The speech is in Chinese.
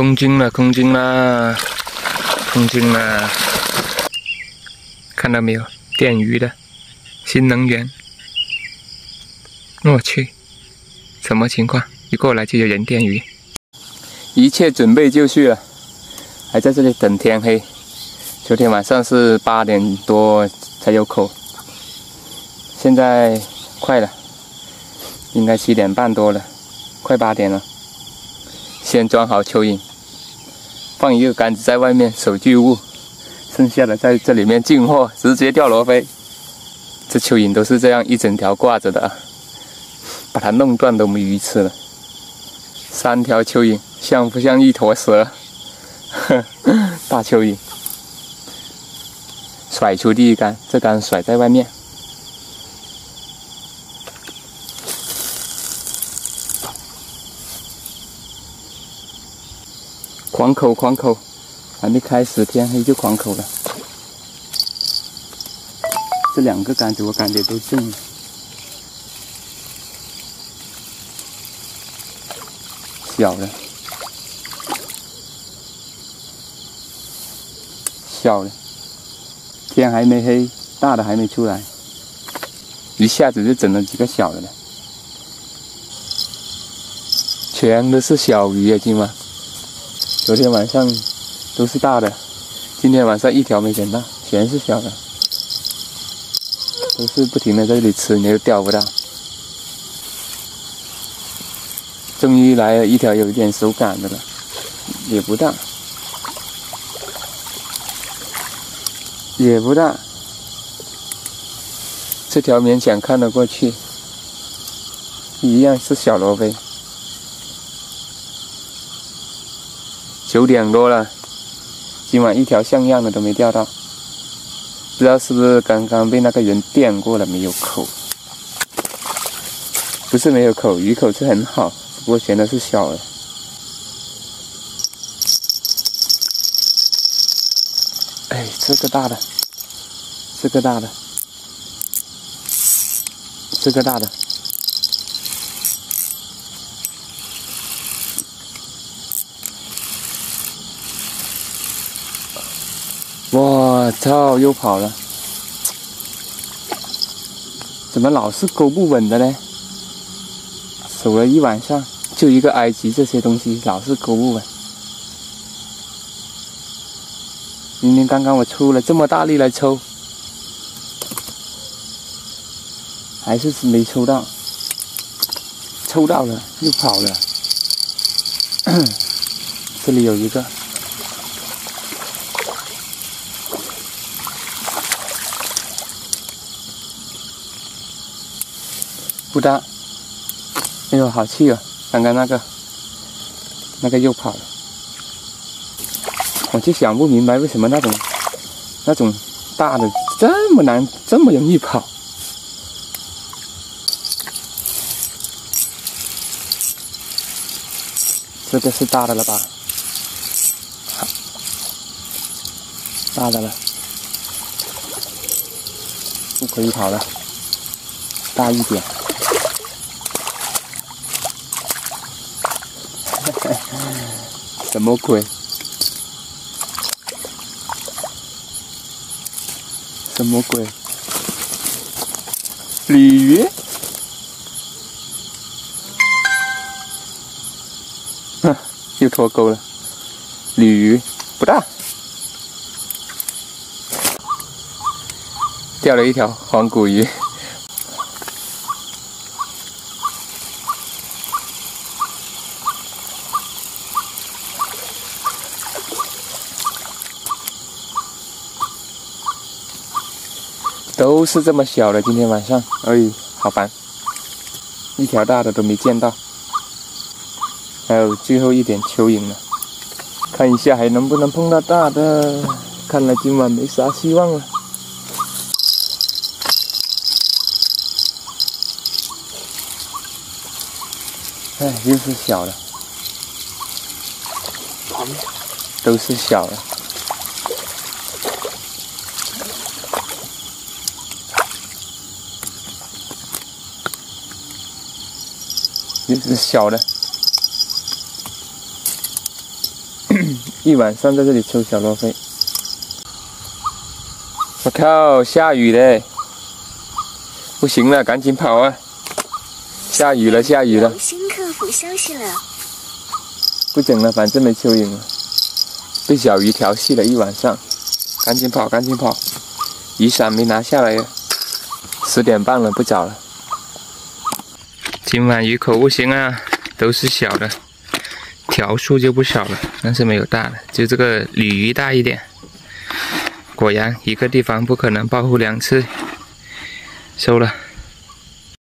空军了，空军啦，空军啦！看到没有？电鱼的新能源。我去，什么情况？一过来就有人电鱼。一切准备就绪了，还在这里等天黑。昨天晚上是8点多才有口，现在快了，应该7点半多了，快8点了。先装好蚯蚓，放一个杆子在外面守巨物，剩下的在这里面进货，直接钓罗非。这蚯蚓都是这样一整条挂着的啊，把它弄断都没鱼吃了。3条蚯蚓像不像一坨蛇？大蚯蚓。甩出第一竿，这竿甩在外面。狂口，狂口，还没开始，天黑就狂口了。这2个杆子我感觉都正了。小的，小的。天还没黑，大的还没出来，一下子就整了几个小的了，全都是小鱼啊！今晚，昨天晚上都是大的，今天晚上一条没捡到，全是小的，都是不停的在这里吃，你又钓不到。终于来了一条有一点手感的了，也不大。也不大，这条勉强看得过去，一样是小罗非。9点多了，今晚一条像样的都没钓到，不知道是不是刚刚被那个人电过了，没有口。不是没有口，鱼口是很好，只不过全都是小的。哎，这个大的，这个大的，这个大的，我操，又跑了！怎么老是勾不稳的呢？守了一晚上，就一个埃及这些东西老是勾不稳。明明刚刚我出了这么大力来抽，还是没抽到，抽到了又跑了。这里有一个，不大。哎呦，好气哦！刚刚那个又跑了。我就想不明白为什么那种大的这么难，这么容易跑。这个是大的了吧？好，大的了，不可以跑了，大一点。什么鬼？什么鬼？鲤鱼？哼，又脱钩了。鲤鱼不大，钓了一条黄骨鱼。都是这么小的，今天晚上，哎，好烦，一条大的都没见到，还有最后一点蚯蚓了，看一下还能不能碰到大的，看来今晚没啥希望了。哎，又是小的，都是小的。又是小的， 一晚上在这里抽小罗非。我靠，下雨嘞！不行了，赶紧跑啊！下雨了，下雨了！ 有新客服消息了。 不整了，反正没蚯蚓了。被小鱼调戏了一晚上，赶紧跑，赶紧跑！雨伞没拿下来呀，10点半了，不早了。今晚鱼口不行啊，都是小的，条数就不少了，但是没有大的，就这个鲤鱼大一点。果然，一个地方不可能保护2次，收了。